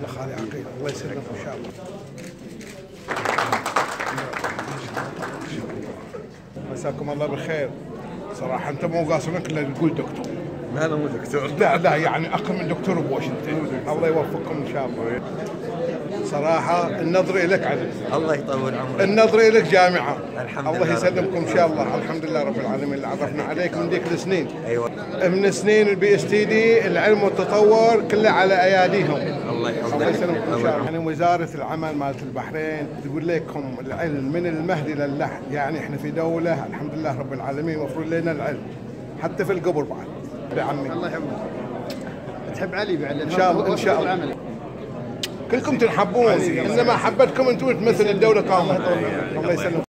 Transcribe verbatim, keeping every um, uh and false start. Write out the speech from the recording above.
يا خالي عقيل، الله يسلمك ان شاء الله. مساكم الله بالخير. صراحه انت مو قاصرك الا تقول دكتور. لا انا مو دكتور. لا لا يعني اقل من دكتور بوش انت. الله يوفقكم ان شاء الله. صراحه النظر اليك عزيز. الله يطول عمرك. النظر اليك جامعه. الحمد الله لله يسلمكم ان شاء الله. الحمد لله رب العالمين اللي عرفنا عليك من ذيك السنين. ايوه من سنين البي اس تي دي العلم والتطور كله على اياديهم. الله يحفظك. الله يسلمكم ان شاء الله. يعني وزاره العمل مالت البحرين تقول لكم العلم من المهد الى اللحد، يعني احنا في دوله الحمد لله رب العالمين مفروض لنا العلم حتى في القبر بعد. يا عمي الله يحفظك. تحب علي بعد ان شاء الله ان شاء الله. كلكم تنحبون انما حبتكم انتم تمثل الدوله كامله. الله يسلمكم.